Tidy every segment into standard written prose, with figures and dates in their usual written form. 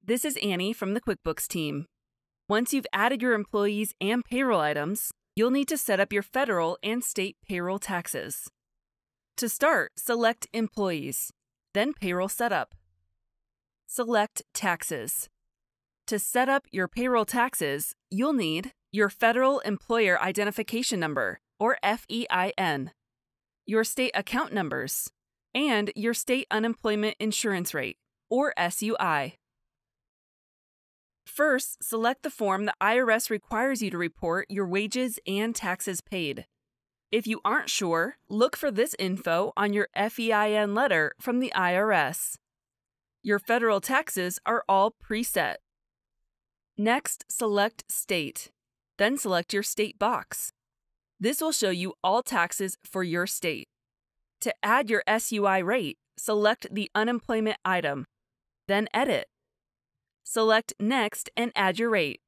This is Annie from the QuickBooks team. Once you've added your employees and payroll items, you'll need to set up your federal and state payroll taxes. To start, select Employees, then Payroll Setup. Select Taxes. To set up your payroll taxes, you'll need your Federal Employer Identification Number, or FEIN, your state account numbers, and your state unemployment insurance rate, or SUI. First, select the form the IRS requires you to report your wages and taxes paid. If you aren't sure, look for this info on your FEIN letter from the IRS. Your federal taxes are all preset. Next, select State. Then select your state box. This will show you all taxes for your state. To add your SUI rate, select the unemployment item, then Edit. Select Next and add your rate.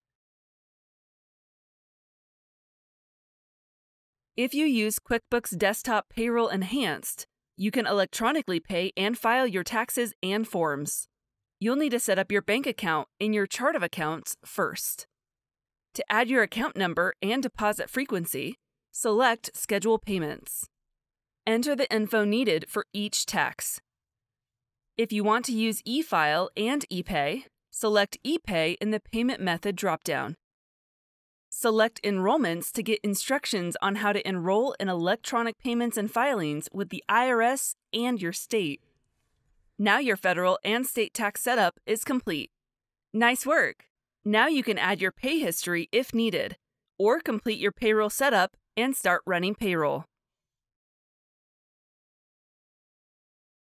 If you use QuickBooks Desktop Payroll Enhanced, you can electronically pay and file your taxes and forms. You'll need to set up your bank account in your chart of accounts first. To add your account number and deposit frequency, select Schedule Payments. Enter the info needed for each tax. If you want to use Efile and ePay, select ePay in the Payment Method dropdown. Select Enrollments to get instructions on how to enroll in electronic payments and filings with the IRS and your state. Now your federal and state tax setup is complete. Nice work! Now you can add your pay history if needed, or complete your payroll setup and start running payroll.